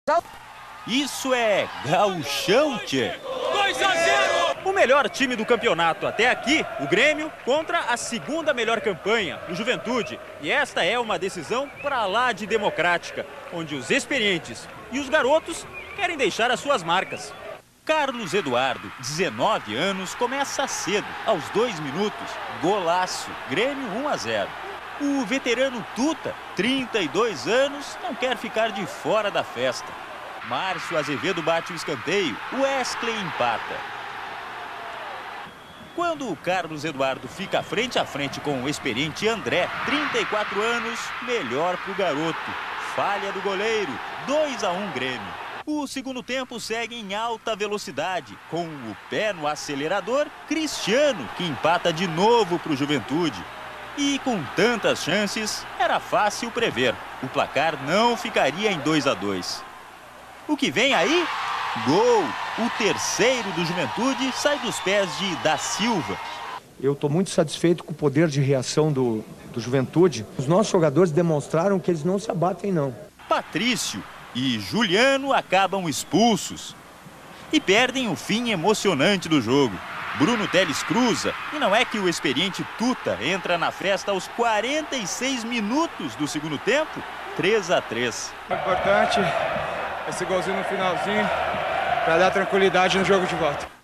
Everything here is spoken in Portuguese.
Isso é gauchão, tchê. 2-0! O melhor time do campeonato até aqui, o Grêmio, contra a segunda melhor campanha, o Juventude. E esta é uma decisão pra lá de democrática, onde os experientes e os garotos querem deixar as suas marcas. Carlos Eduardo, 19 anos, começa cedo, aos 2 minutos, golaço, Grêmio 1-0. O veterano Tuta, 32 anos, não quer ficar de fora da festa. Márcio Azevedo bate o escanteio, Wesley empata. Quando o Carlos Eduardo fica frente a frente com o experiente André, 34 anos, melhor pro garoto. Falha do goleiro, 2-1 Grêmio. O segundo tempo segue em alta velocidade, com o pé no acelerador, Cristiano, que empata de novo pro Juventude. E com tantas chances, era fácil prever. O placar não ficaria em 2-2. O que vem aí? Gol! O terceiro do Juventude sai dos pés de Da Silva. Eu estou muito satisfeito com o poder de reação do Juventude. Os nossos jogadores demonstraram que eles não se abatem, não. Patrício e Juliano acabam expulsos. E perdem o fim emocionante do jogo. Bruno Teles cruza, e não é que o experiente Tuta entra na festa aos 46 minutos do segundo tempo, 3-3. É importante esse golzinho no finalzinho para dar tranquilidade no jogo de volta.